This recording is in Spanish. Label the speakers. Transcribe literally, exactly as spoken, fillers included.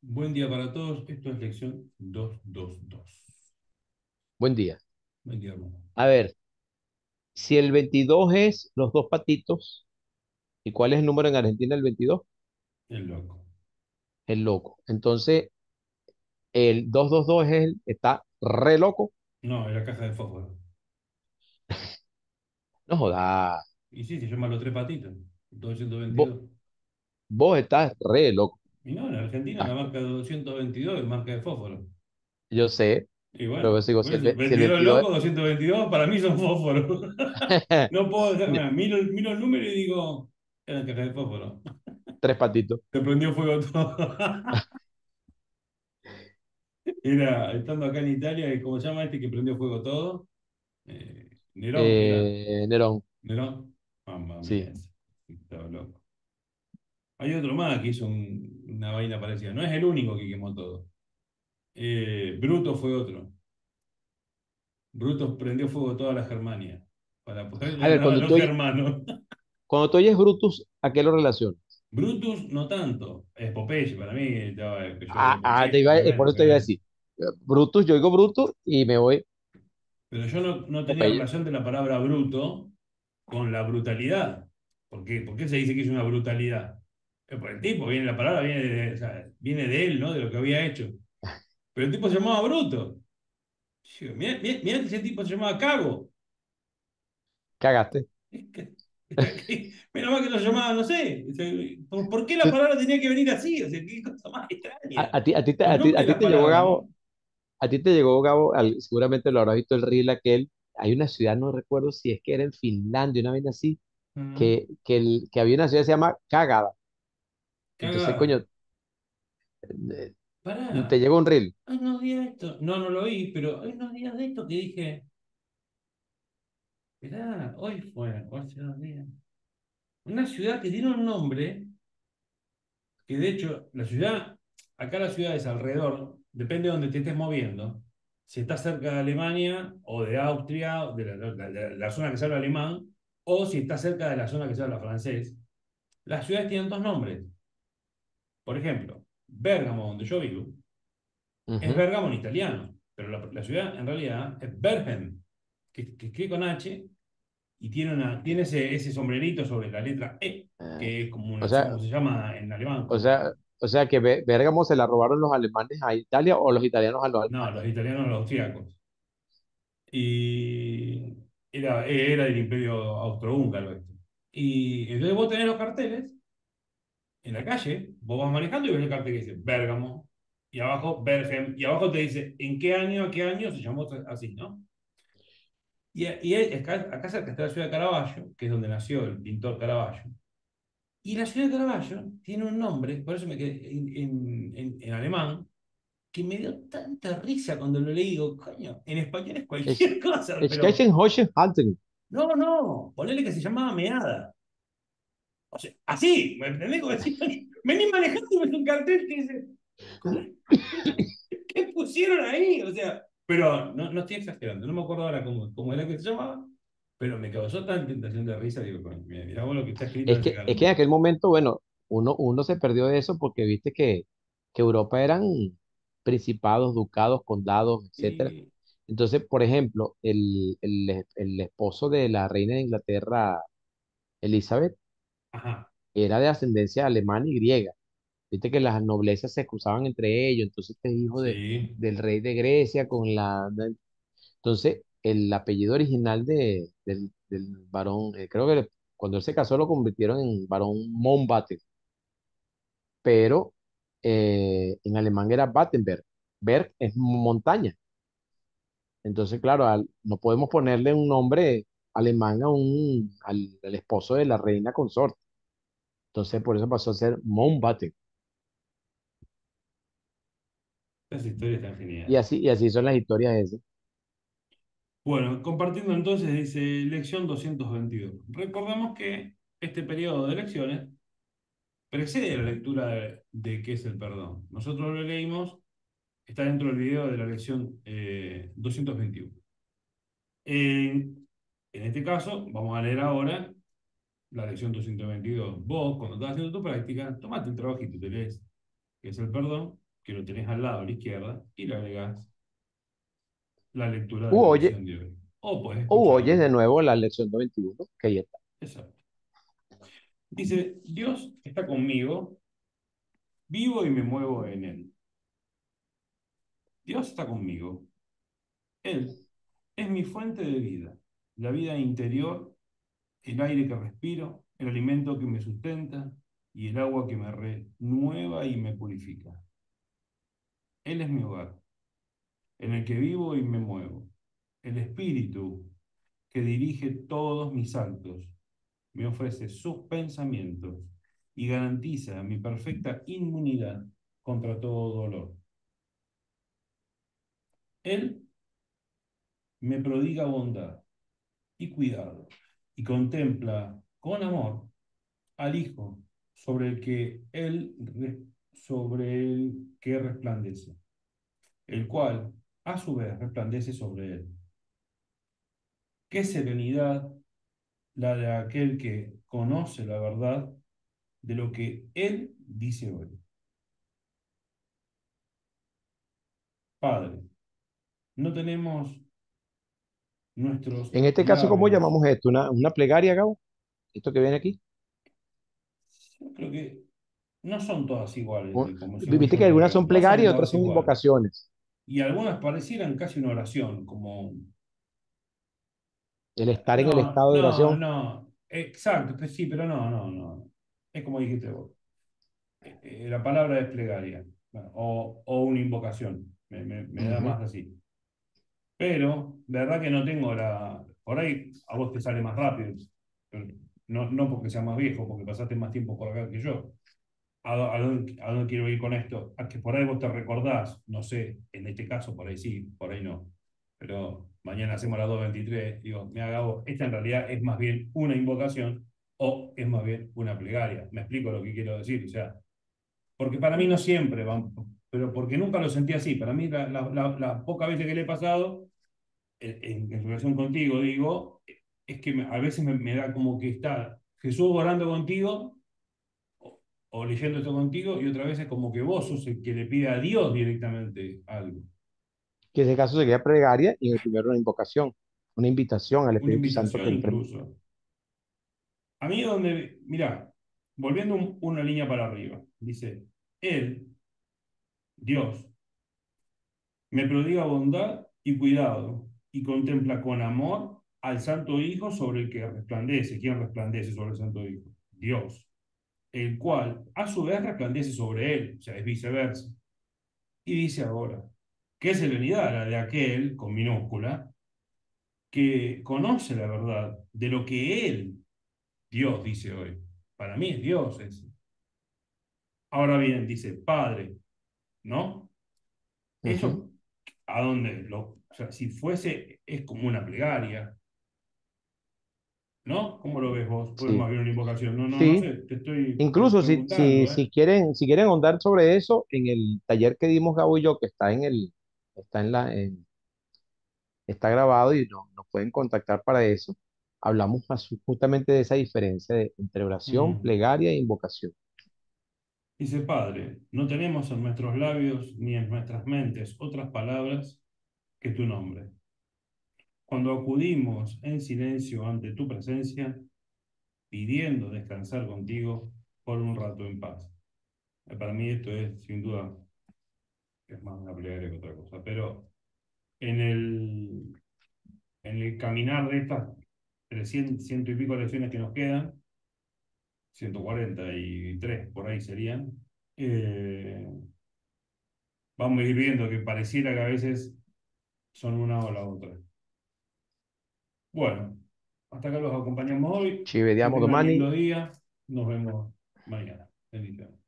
Speaker 1: Buen día para todos. Esto es lección doscientos veintidós.
Speaker 2: Buen día.
Speaker 1: Buen día, hermano.
Speaker 2: A ver, si el veintidós es los dos patitos, ¿y cuál es el número en Argentina del veintidós?
Speaker 1: El loco.
Speaker 2: El loco. Entonces, el doscientos veintidós es el, está re loco.
Speaker 1: No, es la caja de fósforo.
Speaker 2: No jodas.
Speaker 1: Y sí, se llama Los Tres Patitos.
Speaker 2: Vos,
Speaker 1: doscientos veintidós.
Speaker 2: vos estás re loco.
Speaker 1: Y no, en Argentina la
Speaker 2: Ah,
Speaker 1: marca doscientos veintidós es marca de fósforo.
Speaker 2: yo sé,
Speaker 1: Y
Speaker 2: pero yo
Speaker 1: bueno,
Speaker 2: sigo,
Speaker 1: por
Speaker 2: si el,
Speaker 1: eso,
Speaker 2: ve- si el
Speaker 1: veintidós
Speaker 2: veintidós
Speaker 1: locos, doscientos veintidós para mí son fósforos.
Speaker 2: es
Speaker 1: No puedo dejar, mira, miro, el- miro el número y digo, es la caja de fósforo.
Speaker 2: tres patitos.
Speaker 1: Se prendió fuego todo. Era, estando acá en Italia, ¿cómo se llama este que prendió fuego todo? Eh, Nerón, era.
Speaker 2: Eh, Nerón,
Speaker 1: ¿Nerón? Mamma mía,
Speaker 2: sí.
Speaker 1: estaba loco. Hay otro más que hizo un- una vaina parecida. No es el único que quemó todo. Eh, Bruto fue otro. Bruto prendió fuego toda la Germania para poder
Speaker 2: A ver,
Speaker 1: ganar a
Speaker 2: cuando
Speaker 1: los
Speaker 2: tú, oye-
Speaker 1: germanos.
Speaker 2: cuando tú oyes Brutus, ¿a qué lo relacionas?
Speaker 1: Brutus no tanto. Es Popeye para mí. Estaba el peyorativo
Speaker 2: Ah,
Speaker 1: de
Speaker 2: ah, te
Speaker 1: Popeye,
Speaker 2: iba, eh, por
Speaker 1: obviamente,
Speaker 2: eso te iba a
Speaker 1: obviamente.
Speaker 2: decir. eh, Brutus, yo oigo Brutus y me voy
Speaker 1: Pero yo no, no tenía
Speaker 2: Popeye.
Speaker 1: relación de la palabra bruto con la brutalidad. ¿Por qué? ¿Por qué se dice que es una brutalidad? Eh, por el tipo, viene la palabra, viene de, o sea, viene de él, ¿no? De lo que había hecho. Pero el tipo se llamaba Bruto. Yo, Mirá, mirá- mirá que ese tipo se llamaba Cago.
Speaker 2: Cagaste.
Speaker 1: Es que- Menos mal que no se llamaba, no sé. O sea, ¿por, por qué la
Speaker 2: Tú-
Speaker 1: palabra tenía que venir así? O sea, qué cosa más
Speaker 2: a,
Speaker 1: extraña.
Speaker 2: a ti, a ti, te-
Speaker 1: Los
Speaker 2: a ti,
Speaker 1: nombres
Speaker 2: a
Speaker 1: de
Speaker 2: ti
Speaker 1: las
Speaker 2: te llegó
Speaker 1: palabras,
Speaker 2: Gabo,
Speaker 1: ¿no?
Speaker 2: a ti te llegó Gabo, al- seguramente lo habrás visto el reel aquel. Hay una ciudad, no recuerdo si es que era en Finlandia, una vez así,
Speaker 1: Ujú.
Speaker 2: que, que, el- que había una ciudad que se llama Cagada. Entonces,
Speaker 1: Cagada.
Speaker 2: coño, eh, te
Speaker 1: Pará.
Speaker 2: llegó un reel.
Speaker 1: Hay unos días de esto. No, no lo vi, pero hay unos días de esto que dije, mirá, hoy fue, o hace dos días. Una ciudad que tiene un nombre que de hecho, la ciudad, acá las ciudades alrededor, depende de donde te estés moviendo, si estás cerca de Alemania o de Austria, de la, la- la- la zona que se habla alemán, o si estás cerca de la zona que se habla francés, las ciudades tienen dos nombres. Por ejemplo, Bérgamo, donde yo vivo, es
Speaker 2: Ujú.
Speaker 1: Bérgamo en italiano, pero la, la ciudad en realidad es Bergen, que, que escribe con H y tiene, una, tiene ese, ese sombrerito sobre la letra E,
Speaker 2: Eh,
Speaker 1: que es como,
Speaker 2: o
Speaker 1: una,
Speaker 2: sea,
Speaker 1: como se llama en alemán,
Speaker 2: o
Speaker 1: como
Speaker 2: sea, o sea que Bé- Bérgamo se la robaron los alemanes a Italia o los italianos a los
Speaker 1: no,
Speaker 2: alemanes.
Speaker 1: los italianos, los austríacos. Y era, era del Imperio Austrohúngaro esto. Y entonces vos tenés los carteles en la calle, vos vas manejando y ves el cartel que dice Bérgamo, y abajo Bergen, y abajo te dice en qué año, a qué año se llamó así, ¿no? Y, y acá, acá cerca está la ciudad de Caravaggio, que es donde nació el pintor Caravaggio. Y la ciudad de Caravaggio tiene un nombre, por eso me quedé en, en, en, en alemán, que me dio tanta risa cuando lo leí. Digo, coño, en español es
Speaker 2: Es,
Speaker 1: cualquier cosa,
Speaker 2: es
Speaker 1: pero
Speaker 2: Hansen.
Speaker 1: no, no, ponele que se llamaba meada. O sea, así, ¿me entendés? Como decir, vení manejando y ves un cartel que dice, ¿qué pusieron ahí? O sea, pero no, no estoy exagerando, no me acuerdo ahora cómo, cómo era que se llamaba, pero me causó tanta tentación de risa, digo, coño, mira, mirá vos lo que está escrito en
Speaker 2: Es
Speaker 1: ese
Speaker 2: que, es que en
Speaker 1: cartel.
Speaker 2: aquel momento, bueno, uno, uno se perdió de eso porque viste que, que Europa eran principados, ducados, condados, etcétera.
Speaker 1: Y,
Speaker 2: Entonces, por ejemplo, el, el, el esposo de la reina de Inglaterra, Elizabeth,
Speaker 1: ajá,
Speaker 2: era de ascendencia alemana y griega. Viste que las noblezas se cruzaban entre ellos, entonces este hijo de,
Speaker 1: sí,
Speaker 2: del rey de Grecia con la... Entonces, el apellido original de, del, del varón, eh, creo que le- cuando él se casó lo convirtieron en varón Mountbatten, pero eh, en alemán era Battenberg. Berg es montaña. Entonces, claro, al- no podemos ponerle un nombre alemán a un, al, al esposo de la reina consorte. Entonces, por eso pasó a ser Mountbatten.
Speaker 1: esa historia está
Speaker 2: Y
Speaker 1: genial.
Speaker 2: así, y así son las historias esas.
Speaker 1: Bueno, compartiendo entonces, dice lección doscientos veintidós. Recordemos que este periodo de lecciones precede la lectura de, de qué es el perdón. Nosotros lo leímos, está dentro del video de la lección eh, doscientos veintiuno. En, en este caso, vamos a leer ahora la lección doscientos veintidós. Vos, cuando estás haciendo tu práctica, tomate el trabajito, te lees qué es el perdón, que lo tenés al lado a la izquierda, y le agregás la lectura de
Speaker 2: U
Speaker 1: la
Speaker 2: oye,
Speaker 1: lección de hoy. O podés
Speaker 2: u oyes
Speaker 1: escucharlo.
Speaker 2: de nuevo la lección noventa y uno, que ahí está.
Speaker 1: Exacto. Dice, Dios está conmigo, vivo y me muevo en Él. Dios está conmigo. Él es mi fuente de vida, la vida interior, el aire que respiro, el alimento que me sustenta y el agua que me renueva y me purifica. Él es mi hogar, en el que vivo y me muevo. El espíritu que dirige todos mis actos, me ofrece sus pensamientos y garantiza mi perfecta inmunidad contra todo dolor. Él me prodiga bondad y cuidado y contempla con amor al Hijo sobre el que él sobre el que resplandece, el cual a su vez resplandece sobre él. Qué serenidad la de aquel que conoce la verdad de lo que él dice hoy. Padre, no tenemos nuestros
Speaker 2: En este caso, ¿cómo
Speaker 1: labios.
Speaker 2: llamamos esto? ¿Una, una plegaria, Gabo? ¿Esto que viene aquí?
Speaker 1: Yo creo que no son todas iguales,
Speaker 2: O-
Speaker 1: de como decíamos
Speaker 2: Viste que
Speaker 1: nosotros
Speaker 2: algunas
Speaker 1: acá.
Speaker 2: son
Speaker 1: No son
Speaker 2: plegarias y otras
Speaker 1: todas
Speaker 2: son
Speaker 1: iguales.
Speaker 2: invocaciones.
Speaker 1: Y algunas parecieran casi una oración, como
Speaker 2: El estar en el
Speaker 1: no,
Speaker 2: estado de
Speaker 1: no,
Speaker 2: oración.
Speaker 1: no, exacto, pues sí, pero no, no, no. Es como dijiste vos. Eh, eh, la palabra es plegaria, bueno, o, o una invocación, me, me- me da
Speaker 2: Ujú,
Speaker 1: más así. Pero, de verdad que no tengo la. Por ahí a vos te sale más rápido, pero no, no porque seas más viejo, porque pasaste más tiempo por acá que yo. ¿A, dó- a dónde, a dónde quiero ir con esto? A que por ahí vos te recordás, no sé, en este caso por ahí sí, por ahí no. Pero mañana hacemos las dos veintitrés, digo, me hago, esta en realidad es más bien una invocación o es más bien una plegaria. Me explico lo que quiero decir, o sea, porque para mí no siempre van, pero porque nunca lo sentí así. Para mí, la, la, la, la poca veces que le he pasado, en, en, en relación contigo, digo, es que me, a veces me, me da como que está Jesús orando contigo o, o leyendo esto contigo, y otra vez es como que vos sos el que le pide a Dios directamente algo.
Speaker 2: que en ese caso sería plegaria y en el primero una invocación, una invitación al
Speaker 1: Una
Speaker 2: Espíritu Santo que
Speaker 1: invitación
Speaker 2: entre.
Speaker 1: incluso. A mí donde, mira, volviendo un- una línea para arriba, dice, Él, Dios, me prodiga bondad y cuidado y contempla con amor al Santo Hijo sobre el que resplandece. ¿Quién resplandece sobre el Santo Hijo? Dios, el cual a su vez resplandece sobre él, o sea, es viceversa. Y dice ahora, qué serenidad la de aquel, con minúscula, que conoce la verdad de lo que él, Dios, dice hoy. Para mí es Dios ese. Ahora bien, dice, Padre, ¿no?
Speaker 2: Ujú,
Speaker 1: Eso, ¿a dónde? Lo, o sea, si fuese, es como una plegaria, ¿no? ¿Cómo lo ves vos? ¿O es más
Speaker 2: sí,
Speaker 1: bien una invocación? No, no, no
Speaker 2: sí.
Speaker 1: sé, te estoy pre-
Speaker 2: Incluso si, si,
Speaker 1: preguntando, ¿eh?
Speaker 2: si quieren, si quieren ahondar sobre eso, en el taller que dimos Gabo y yo, que está en el, está en la, en- está grabado y no- nos pueden contactar para eso, hablamos más justamente de esa diferencia de- entre oración,
Speaker 1: Mm.
Speaker 2: plegaria e invocación.
Speaker 1: Dice, Padre, no tenemos en nuestros labios ni en nuestras mentes otras palabras que tu nombre. Cuando acudimos en silencio ante tu presencia, pidiendo descansar contigo por un rato en paz. Eh, Para mí esto es, sin duda, es más una plegaria que otra cosa, pero en el, en el caminar de estas trescientas, ciento y pico lecciones que nos quedan, ciento cuarenta y tres por ahí serían, eh, vamos a ir viendo que pareciera que a veces son una o la otra. Bueno, hasta acá los acompañamos hoy.
Speaker 2: Ci
Speaker 1: Que
Speaker 2: vediamo
Speaker 1: tengan
Speaker 2: domani.
Speaker 1: lindo día. Nos vemos mañana. Bendiciones.